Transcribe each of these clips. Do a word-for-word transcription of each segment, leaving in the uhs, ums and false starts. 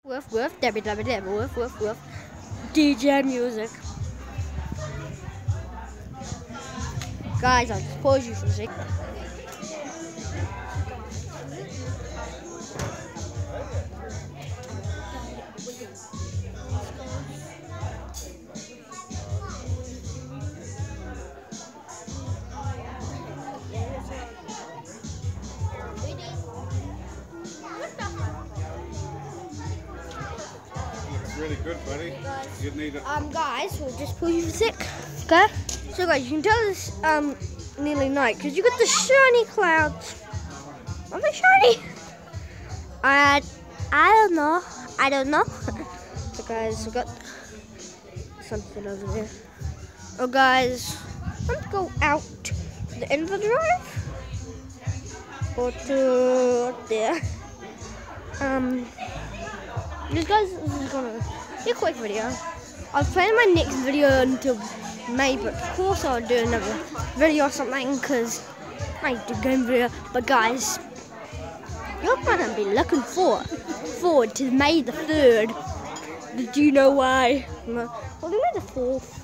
Woof woof, dabby dabby dabby, woof woof woof. D J music. Guys, I'll just pause you for a sec. Really good, buddy. You need it. Um, guys, we'll just pause you for a sec. Okay? So, guys, you can tell it's um nearly night because you got the shiny clouds. Are they shiny? I, I don't know. I don't know. So, guys, we got something over there. Oh, guys, let's go out to the end of the drive or to there. Um. This guys, this is gonna be a quick video. I'll plan my next video until May, but of course I'll do another video or something because I do game video. But guys, you're gonna be looking forward forward to May the third. Do you know why? Well, May the fourth.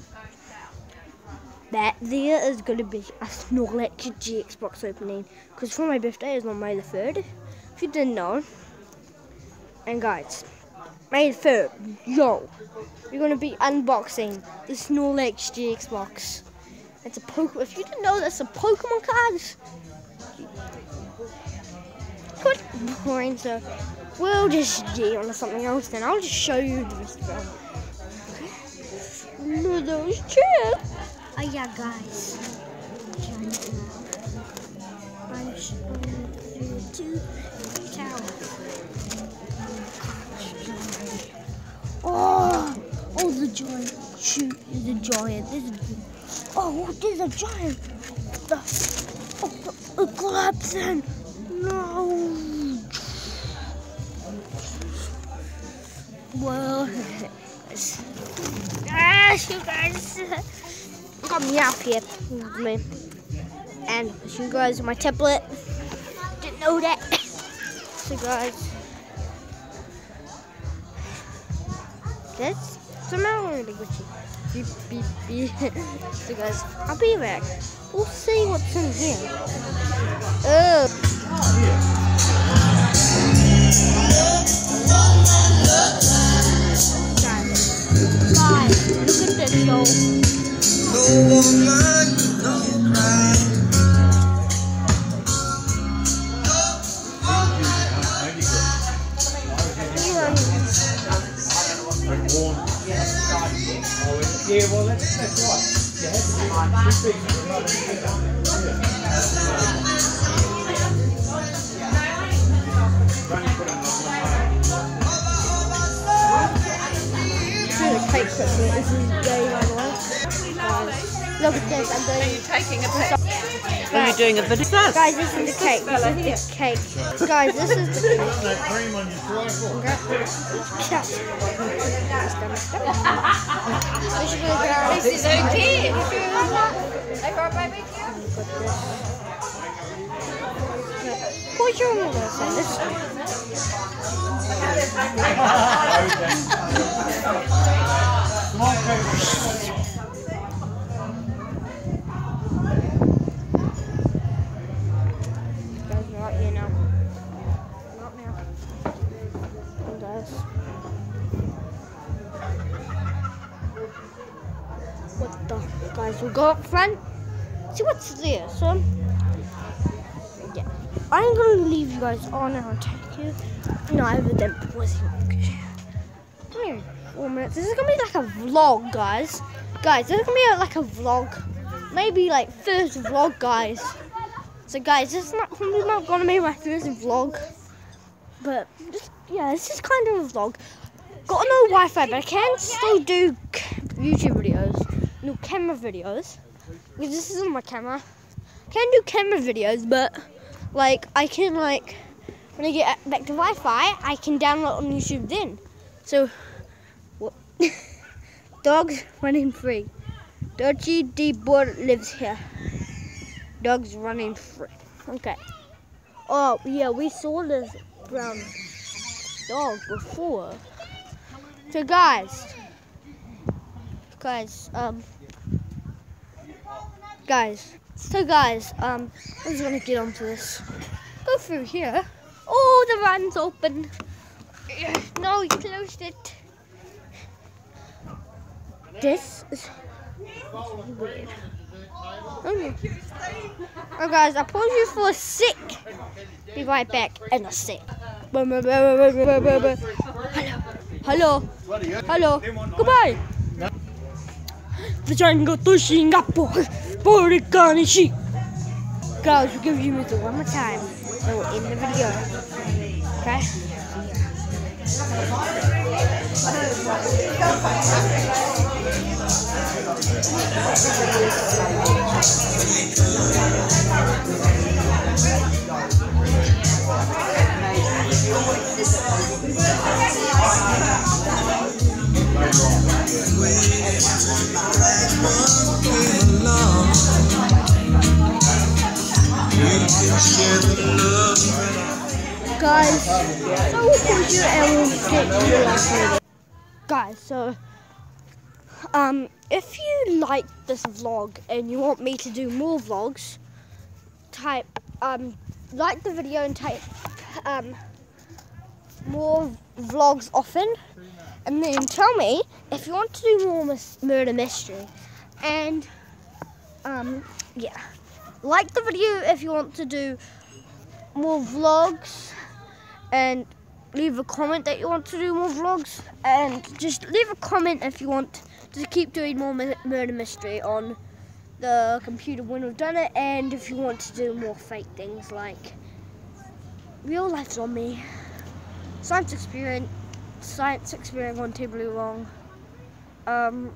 That there is gonna be a Snorlax G X box opening because for my birthday is on May the third. If you didn't know. And guys, May the third, yo, we're gonna be unboxing the Snorlax G X box. It's a Pokemon. If you didn't know, that's a Pokemon cards. Good point. So we'll just get on to something else. Then I'll just show you the rest of it. Look at those chairs. Oh yeah, guys. I'm showing you two towers. Oh, oh, the giant! Shoot, the giant! This is, oh, there's a giant! The, oh, the, the collapse then! No! Well, ah, you guys got me out here with me, and you guys are my tablet. Didn't know that. So, guys. That's somehow really glitchy. Beep, beep, beep. So guys, I'll be back. We'll see what's in here. Oh. Guys, guys, look at this, yo. No woman, don't cry. Yeah, well, that's, that's right. You have to be cake quickly. This is day by the way. Guys, look at this. I'm doing. Are you taking a picture? Are you doing a video? Guys, this is the cake. This is the cake. Guys, this is the cake. That cream on your trifle. This is okay. I got my big Put your noodles on this Guys, not you know. Not now. Guys. What the guys, we go up front. See what's there, so yeah. I'm gonna leave you guys on and I'll take you. No, I have them pausing. Come here, four minutes. This is gonna be like a vlog, guys. Guys, this is gonna be like a vlog. Maybe like first vlog, guys. So guys, this is not, not gonna be my first vlog. But just, yeah, this is kind of a vlog. Got no Wi-Fi, but I can still do YouTube videos. No camera videos. Because this isn't my camera. Can do camera videos, but like I can like when I get back to Wi-Fi, I can download on YouTube then. So what? Dogs running free. Dodgy D board lives here. Dogs running free. Okay. Oh yeah, we saw this brown dog before. So guys, guys, um, guys, so guys, um, I'm just gonna get onto this. Go through here. Oh, the run's open. No, you closed it. This is weird. Okay. Oh guys, I'll pause you for a sec. Be right back in a sec. Hello. Hello. Hello. Goodbye. The jungle to Singapore. Boricani sheep. Guys, we'll give you this one more time. So we'll end the video. Okay? Guys, so we'll pause you and we'll get to the last video. Guys, so um, if you like this vlog and you want me to do more vlogs, type um, like the video and type um, more vlogs often, and then tell me if you want to do more mis murder mystery. And um, yeah, like the video if you want to do more vlogs, and leave a comment that you want to do more vlogs, and just leave a comment if you want to keep doing more murder mystery on the computer when we've done it, and if you want to do more fake things like real life zombie, science experiment, science experiment gone terribly wrong, um,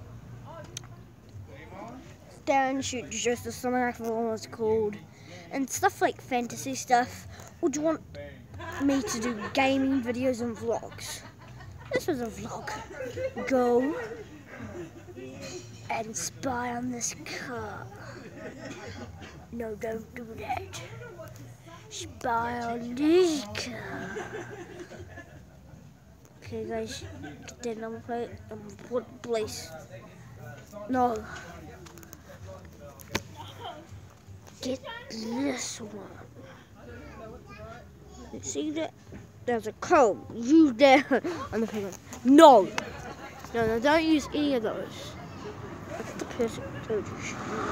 stand shoot just as something like what was called, and stuff like fantasy stuff. Or do you want me to do gaming videos and vlogs? This was a vlog. Go and spy on this car. No, don't do that. Spy on this car. Okay, guys, get that number plate and put place. No. Get this one. You see that? There's a code. Use that on the paper. No. No, no, don't use any of those. That's the person who told you.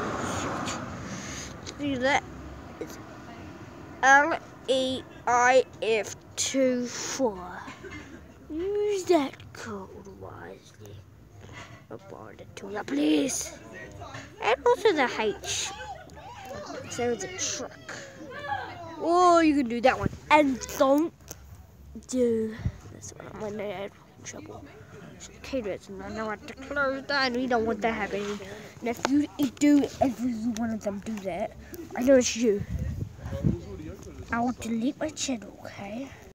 See that? It's L E I F two four. Use that code wisely. Report it to the police. And also the H. So it's a truck. Oh, you can do that one. And don't do this one. I'm gonna have trouble. Okay, that's not know what to close down. We don't want that happening. And if you do every one of them do that, I know it's you. I will delete my channel, okay?